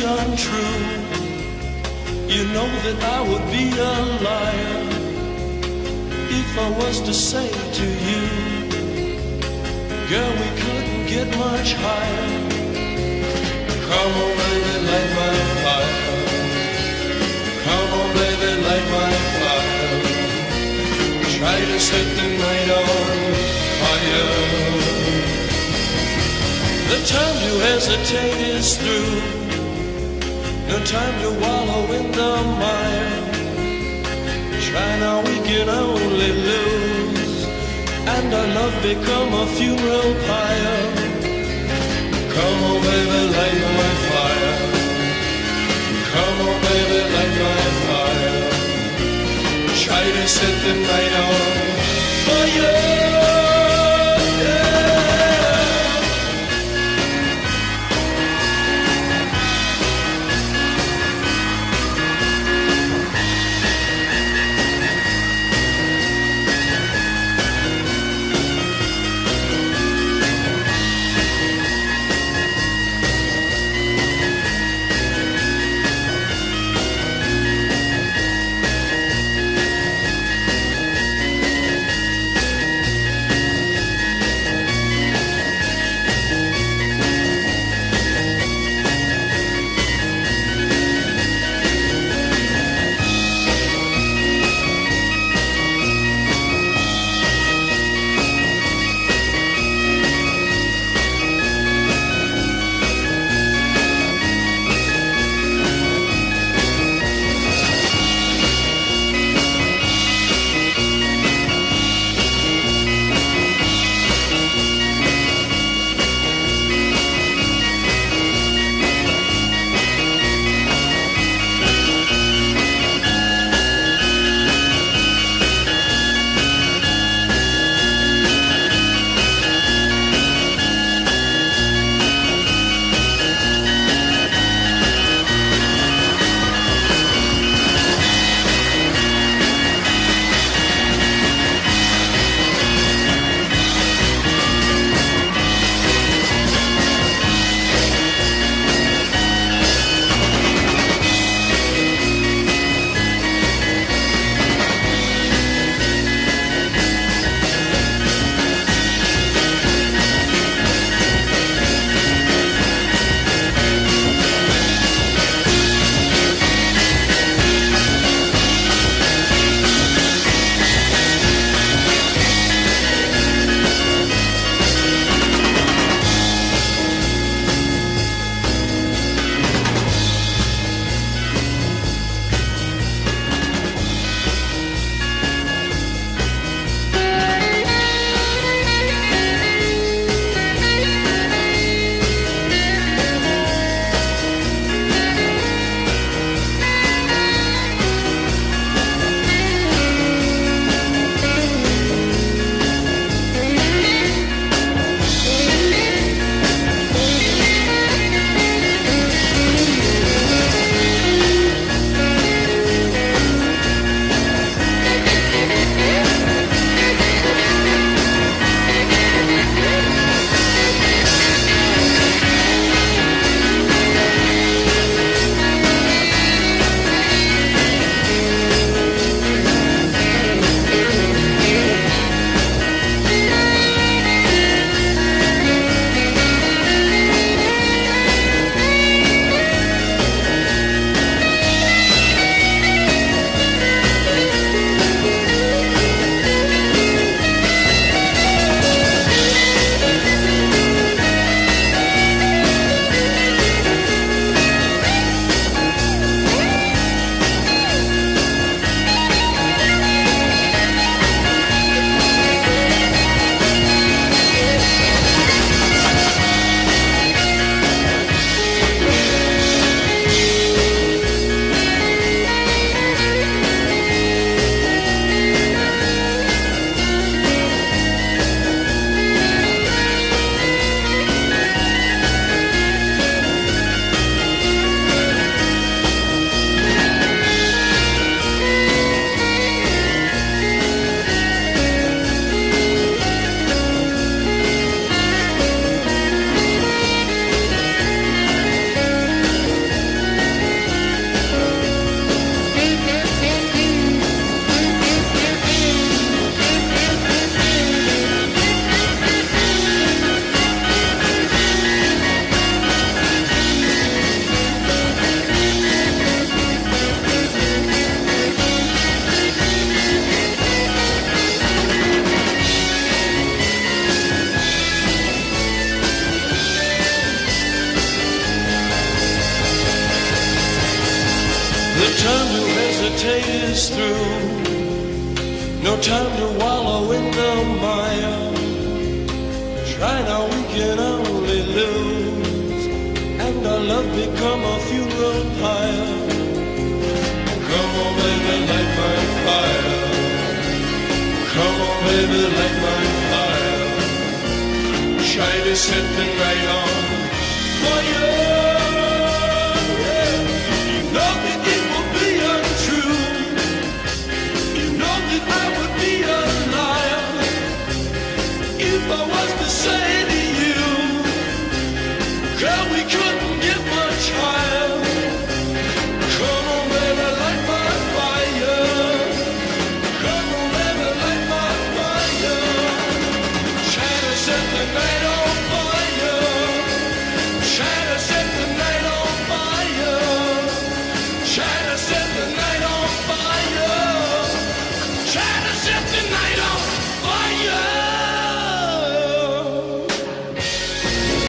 untrue. You know that I would be a liar if I was to say to you, girl, we couldn't get much higher. Come on, baby, light my fire. Come on, baby, light my fire. Try to set the night on fire. The time to hesitate is through. No time to wallow in the mire. Try now, we can only lose, and our love become a funeral pyre. Come on, baby, light my fire. Come on, baby, light my fire. Try to set the night on fire. hesitate is through. No time to wallow in the mire. Try now, we can only lose, and our love become a funeral pyre. Come on, baby, light my fire. Come on, baby, light my fire. Try to set the night on fire.